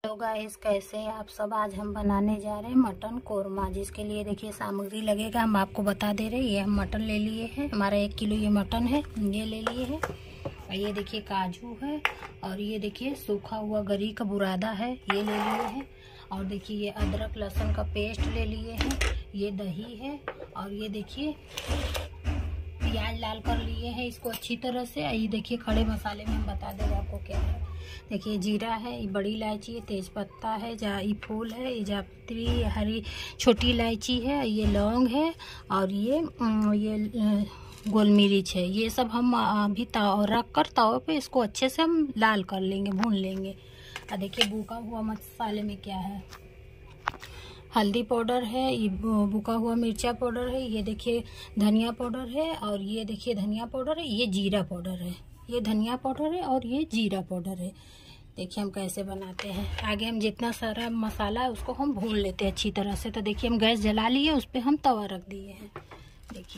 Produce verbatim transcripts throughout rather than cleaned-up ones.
तो गाइस, कैसे हैं आप सब। आज हम बनाने जा रहे हैं मटन कोरमा। जिसके लिए देखिए सामग्री लगेगा, हम आपको बता दे रहे हैं। ये हम मटन ले लिए हैं, हमारा एक किलो ये मटन है, ये ले लिए हैं। और ये देखिए काजू है, और ये देखिए सूखा हुआ गरी का बुरादा है, ये ले लिए हैं। और देखिए ये अदरक लहसुन का पेस्ट ले लिए हैं, ये दही है। और ये देखिए प्याज लाल कर लिए हैं इसको अच्छी तरह से। ये देखिए खड़े मसाले में हम बता देंगे आपको क्या है। देखिए जीरा है, ये बड़ी इलायची है, तेज पत्ता है, जाई फूल है, ये जावित्री हरी छोटी इलायची है, ये लौंग है, और ये ये गोल मिर्च है। ये सब हम अभी ताव रख कर ताव पे इसको अच्छे से हम लाल कर लेंगे, भून लेंगे। और देखिए भूका हुआ मसाले में क्या है, हल्दी पाउडर है, ये बुका हुआ मिर्चा पाउडर है, ये देखिए धनिया पाउडर है, और ये देखिए धनिया पाउडर है, ये जीरा पाउडर है, ये धनिया पाउडर है, और ये जीरा पाउडर है। देखिए हम कैसे बनाते हैं। आगे हम जितना सारा मसाला है उसको हम भून लेते हैं अच्छी तरह से। तो देखिए हम गैस जला लिए, उस पर हम तवा रख दिए हैं। देखिए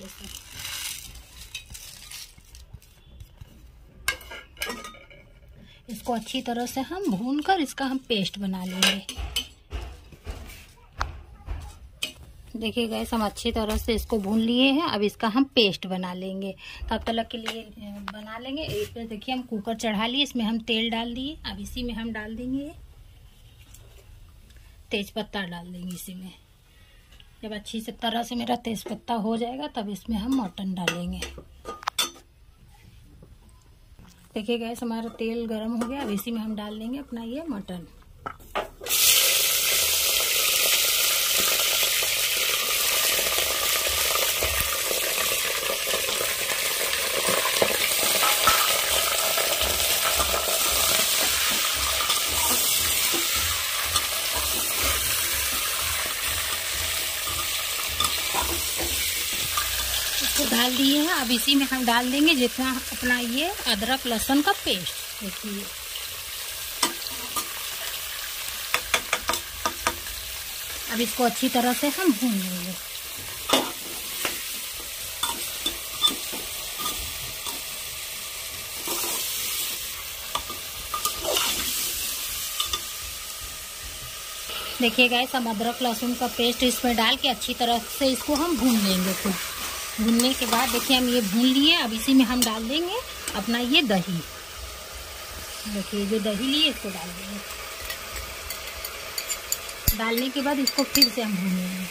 इसको अच्छी तरह से हम भून कर इसका हम पेस्ट बना लेंगे। देखिए गैस, हम अच्छी तरह से इसको भून लिए हैं। अब इसका हम पेस्ट बना लेंगे। तब तक के लिए बना लेंगे। इस पर देखिए हम कुकर चढ़ा लिए, इसमें हम तेल डाल दिए। अब इसी में हम डाल देंगे तेज पत्ता, डाल देंगे इसी में। जब अच्छी से तरह से मेरा तेज पत्ता हो जाएगा तब इसमें हम मटन डालेंगे। देखिए गैस, हमारा तेल गर्म हो गया। अब इसी में हम डाल देंगे अपना ये मटन। डाल दिए हैं। अब इसी में हम डाल देंगे जितना अपना ये अदरक लहसुन का पेस्ट। देखिए अब इसको अच्छी तरह से हम भून लेंगे। देखिए गाइस, हम अदरक लहसुन का पेस्ट इसमें डाल के अच्छी तरह से इसको हम भून लेंगे। खुद भूनने के बाद देखिए हम ये भून लिए। अब इसी में हम डाल देंगे अपना ये दही। देखिए जो दही लिए इसको डाल देंगे। डालने के बाद इसको फिर से हम भूनेंगे।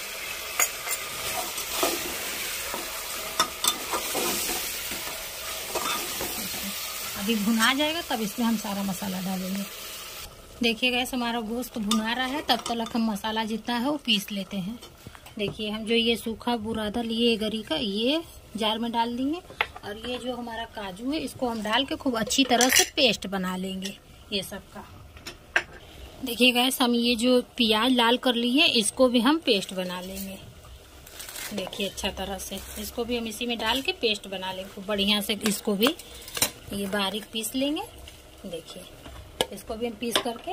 अभी भुना जाएगा तब इसमें हम सारा मसाला डालेंगे। देखिए गैस, हमारा गोश्त भुना रहा है, तब तक हम मसाला जितना है वो पीस लेते हैं। देखिए हम जो ये सूखा बुरादा लिए गरी का, ये जार में डाल देंगे। और ये जो हमारा काजू है इसको हम डाल के खूब अच्छी तरह से पेस्ट बना लेंगे ये सब का। देखिए गैस, हम ये जो प्याज लाल कर लिए इसको भी हम पेस्ट बना लेंगे। देखिए अच्छा तरह से इसको भी हम इसी में डाल के पेस्ट बना लेंगे खूब बढ़िया से। इसको भी ये बारीक पीस लेंगे। देखिए इसको भी हम पीस करके।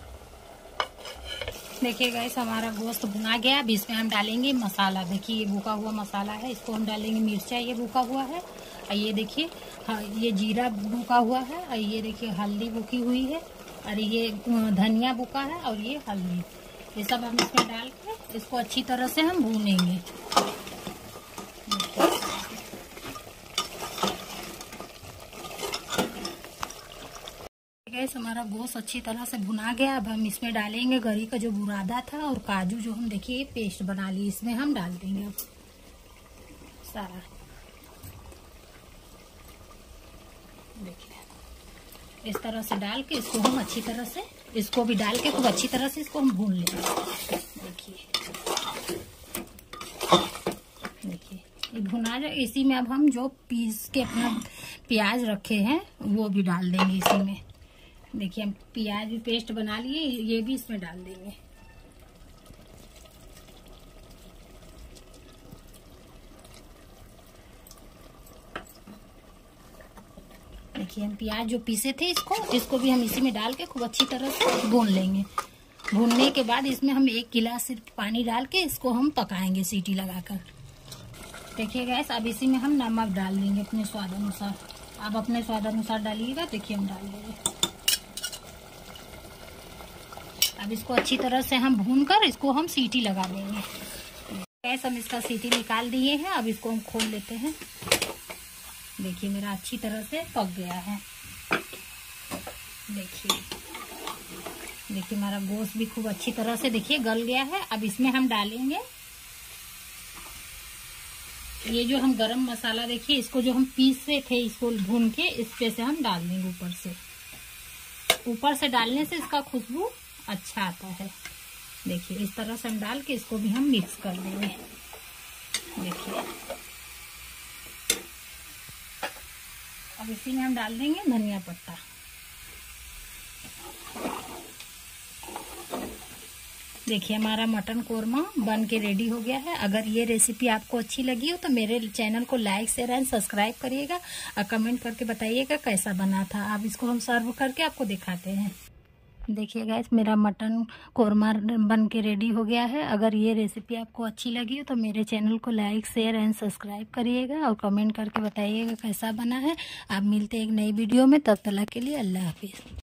देखिए गाइस, हमारा गोश्त भुना गया। अब इसमें हम डालेंगे मसाला। देखिए ये भूका हुआ मसाला है, इसको हम डालेंगे। मिर्चा ये भूका हुआ है, और ये देखिए हाँ ये जीरा भूका हुआ है, और ये देखिए हल्दी भूकी हुई है, और ये धनिया भूका है, और ये हल्दी। ये सब हम इसमें डाल के इसको अच्छी तरह से हम भूनेंगे। गैस, हमारा गोश्त अच्छी तरह से भुना गया। अब हम इसमें डालेंगे गरी का जो बुरादा था और काजू जो हम देखिए पेस्ट बना ली, इसमें हम डाल देंगे अब सारा। देखिए इस तरह से डाल के इसको हम अच्छी तरह से इसको भी डाल के खूब अच्छी तरह से इसको हम भून लेंगे। देखिए देखिए ये भुना जाए। इसी में अब हम जो पीस के अपना प्याज रखे हैं वो भी डाल देंगे इसी में। देखिए हम प्याज भी पेस्ट बना लिए, ये भी इसमें डाल देंगे। देखिए हम प्याज जो पीसे थे इसको इसको भी हम इसी में डाल के खूब अच्छी तरह से भून लेंगे। भूनने के बाद इसमें हम एक गिलास सिर्फ पानी डाल के इसको हम पकाएंगे सीटी लगाकर। देखिए गैस, अब इसी में हम नमक डाल देंगे अपने स्वाद अनुसार। आप अपने स्वाद अनुसार डालिएगा। देखिए हम डाल देंगे। अब इसको अच्छी तरह से हम भून कर इसको हम सीटी लगा देंगे। गैस हम इसका सीटी निकाल दिए हैं। अब इसको हम खोल लेते हैं। देखिए मेरा अच्छी तरह से पक गया है। देखिए देखिए हमारा गोश्त भी खूब अच्छी तरह से देखिए गल गया है। अब इसमें हम डालेंगे ये जो हम गरम मसाला, देखिए इसको जो हम पीसे थे इसको भून के इस पे से हम डाल देंगे ऊपर से। ऊपर से डालने से इसका खुशबू अच्छा आता है। देखिए इस तरह से हम डाल के इसको भी हम मिक्स कर देंगे। देखिए अब इसी में हम डाल देंगे धनिया पत्ता। देखिए हमारा मटन कोरमा बन के रेडी हो गया है। अगर ये रेसिपी आपको अच्छी लगी हो तो मेरे चैनल को लाइक शेयर एंड सब्सक्राइब करिएगा और कमेंट करके बताइएगा कैसा बना था। अब इसको हम सर्व करके आपको दिखाते हैं। देखिए गाइस मेरा मटन कोरमा बन के रेडी हो गया है। अगर ये रेसिपी आपको अच्छी लगी हो तो मेरे चैनल को लाइक शेयर एंड सब्सक्राइब करिएगा और कमेंट करके बताइएगा कैसा बना है। आप मिलते हैं एक नई वीडियो में, तब तक के लिए अल्लाह हाफिज़।